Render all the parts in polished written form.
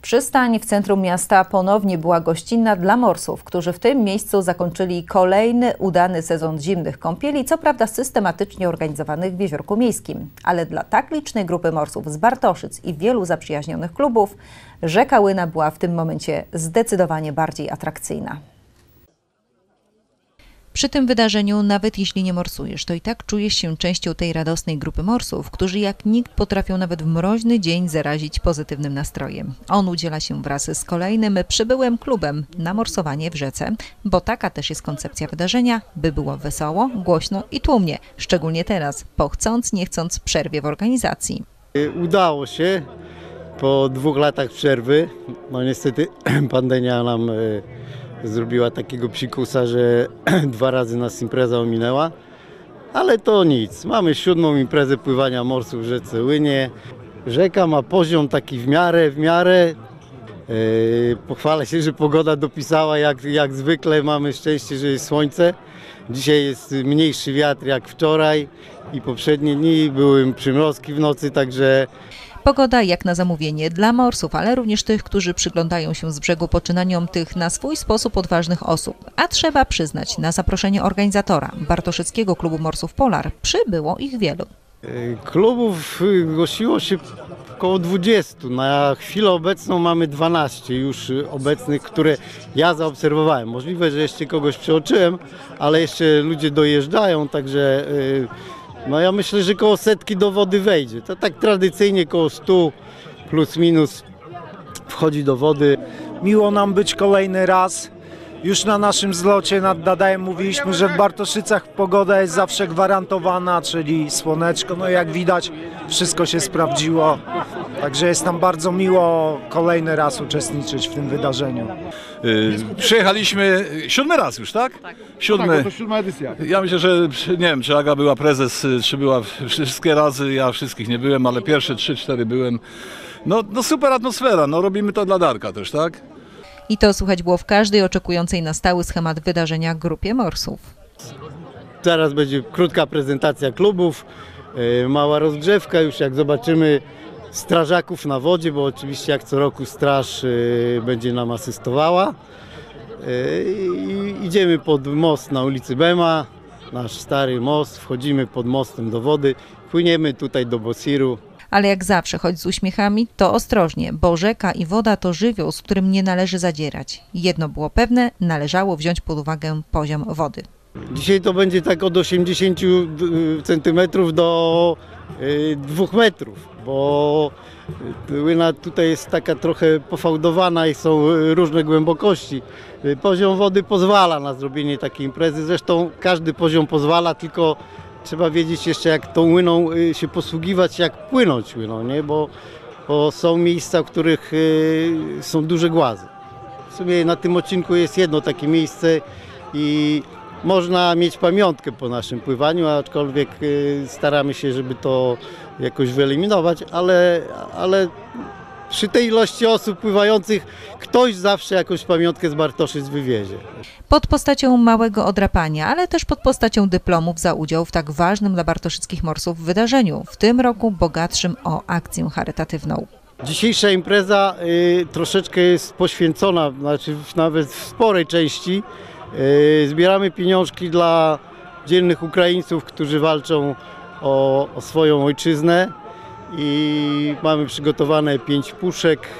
Przystań w centrum miasta ponownie była gościnna dla morsów, którzy w tym miejscu zakończyli kolejny udany sezon zimnych kąpieli, co prawda systematycznie organizowanych w Jeziorku Miejskim. Ale dla tak licznej grupy morsów z Bartoszyc i wielu zaprzyjaźnionych klubów rzeka Łyna była w tym momencie zdecydowanie bardziej atrakcyjna. Przy tym wydarzeniu, nawet jeśli nie morsujesz, to i tak czujesz się częścią tej radosnej grupy morsów, którzy jak nikt potrafią nawet w mroźny dzień zarazić pozytywnym nastrojem. On udziela się wraz z kolejnym przybyłym klubem na morsowanie w rzece, bo taka też jest koncepcja wydarzenia, by było wesoło, głośno i tłumnie, szczególnie teraz, po chcąc nie chcąc przerwie w organizacji. Udało się po 2 latach przerwy, no niestety pandemia nam zrobiła takiego psikusa, że 2 razy nas impreza ominęła, ale to nic. Mamy 7. imprezę pływania morsów w rzece Łynie. Rzeka ma poziom taki w miarę. Pochwalę się, że pogoda dopisała jak zwykle. Mamy szczęście, że jest słońce. Dzisiaj jest mniejszy wiatr jak wczoraj i poprzednie dni. Były przymrozki w nocy, także... Pogoda jak na zamówienie dla morsów, ale również tych, którzy przyglądają się z brzegu poczynaniom tych na swój sposób odważnych osób. A trzeba przyznać, na zaproszenie organizatora Bartoszyckiego Klubu Morsów Polar przybyło ich wielu. Klubów zgłosiło się około 20. Na chwilę obecną mamy 12 już obecnych, które ja zaobserwowałem. Możliwe, że jeszcze kogoś przeoczyłem, ale jeszcze ludzie dojeżdżają, także no ja myślę, że koło 100 do wody wejdzie. To tak tradycyjnie koło 100 plus minus wchodzi do wody. Miło nam być kolejny raz. Już na naszym zlocie nad Dadajem mówiliśmy, że w Bartoszycach pogoda jest zawsze gwarantowana, czyli słoneczko. No jak widać, wszystko się sprawdziło. Także jest nam bardzo miło kolejny raz uczestniczyć w tym wydarzeniu. Przyjechaliśmy 7. raz już, tak? Tak. 7. Tak, to 7. edycja. Ja myślę, że nie wiem, czy Aga była prezes, czy była wszystkie razy, ja wszystkich nie byłem, ale pierwsze 3-4 byłem. No super atmosfera, no robimy to dla Darka też, tak? I to słuchać było w każdej oczekującej na stały schemat wydarzenia grupie morsów. Zaraz będzie krótka prezentacja klubów, mała rozgrzewka, już jak zobaczymy strażaków na wodzie, bo oczywiście jak co roku straż będzie nam asystowała. Idziemy pod most na ulicy Bema, nasz stary most, wchodzimy pod mostem do wody, płyniemy tutaj do Bosiru. Ale jak zawsze, choć z uśmiechami, to ostrożnie, bo rzeka i woda to żywioł, z którym nie należy zadzierać. Jedno było pewne, należało wziąć pod uwagę poziom wody. Dzisiaj to będzie tak od 80 cm do 2 metrów, bo Łyna tutaj jest taka trochę pofałdowana i są różne głębokości. Poziom wody pozwala na zrobienie takiej imprezy, zresztą każdy poziom pozwala, tylko trzeba wiedzieć jeszcze, jak tą łyną się posługiwać, jak płynąć łyną, nie? Bo są miejsca, w których są duże głazy. W sumie na tym odcinku jest jedno takie miejsce i można mieć pamiątkę po naszym pływaniu, aczkolwiek staramy się, żeby to jakoś wyeliminować, ale przy tej ilości osób pływających ktoś zawsze jakąś pamiątkę z Bartoszyc wywiezie. Pod postacią małego odrapania, ale też pod postacią dyplomów za udział w tak ważnym dla bartoszyckich morsów wydarzeniu, w tym roku bogatszym o akcję charytatywną. Dzisiejsza impreza troszeczkę jest poświęcona, znaczy nawet w sporej części. Zbieramy pieniążki dla dzielnych Ukraińców, którzy walczą o swoją ojczyznę i mamy przygotowane 5 puszek.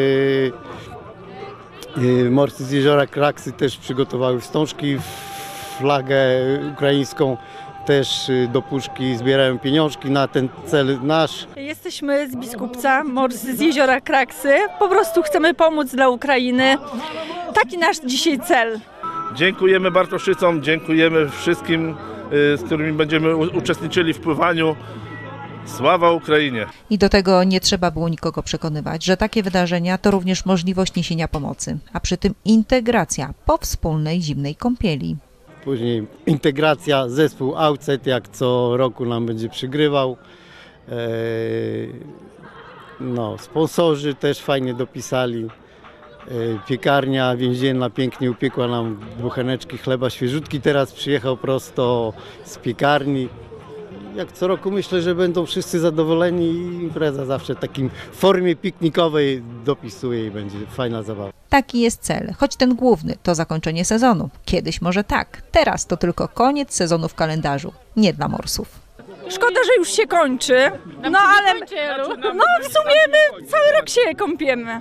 Morscy z jeziora Kraksy też przygotowały wstążki, flagę ukraińską też do puszki, zbierają pieniążki na ten cel nasz. Jesteśmy z Biskupca, morscy z jeziora Kraksy. Po prostu chcemy pomóc dla Ukrainy. Taki nasz dzisiaj cel. Dziękujemy Bartoszycom, dziękujemy wszystkim, z którymi będziemy uczestniczyli w pływaniu. Sława Ukrainie! I do tego nie trzeba było nikogo przekonywać, że takie wydarzenia to również możliwość niesienia pomocy, a przy tym integracja po wspólnej zimnej kąpieli. Później integracja, zespół Outset, jak co roku nam będzie przygrywał. Sponsorzy też fajnie dopisali. Piekarnia więzienna pięknie upiekła nam bucheneczki chleba świeżutki. Teraz przyjechał prosto z piekarni. jak co roku myślę, że będą wszyscy zadowoleni i impreza zawsze w takim formie piknikowej dopisuje i będzie fajna zabawa. Taki jest cel, choć ten główny to zakończenie sezonu. Kiedyś może tak, teraz to tylko koniec sezonu w kalendarzu, nie dla morsów. Szkoda, że już się kończy, no ale no w sumie my cały rok się kąpiemy.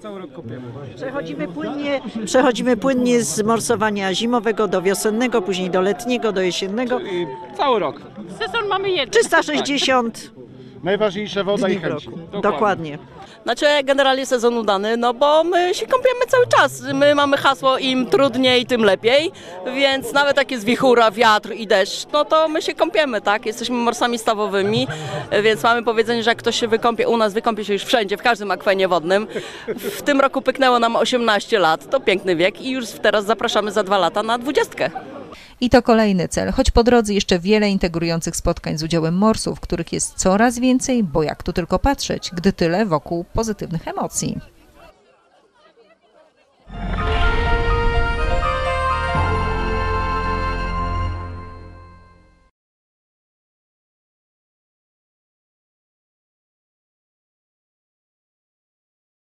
Przechodzimy płynnie z morsowania zimowego do wiosennego, później do letniego, do jesiennego. Cały rok. Sezon mamy jeden. 360 Najważniejsza woda dni i w chęć. roku. Dokładnie. Znaczy generalnie sezon udany, no bo my się kąpiemy cały czas. My mamy hasło im trudniej, tym lepiej, więc nawet jak jest wichura, wiatr i deszcz, no to my się kąpiemy, tak? Jesteśmy morsami stawowymi, więc mamy powiedzenie, że jak ktoś się wykąpie u nas, wykąpie się już wszędzie, w każdym akwenie wodnym. W tym roku pyknęło nam 18 lat, to piękny wiek i już teraz zapraszamy za 2 lata na 20. I to kolejny cel, choć po drodze jeszcze wiele integrujących spotkań z udziałem morsów, których jest coraz więcej, bo jak tu tylko patrzeć, gdy tyle wokół pozytywnych emocji.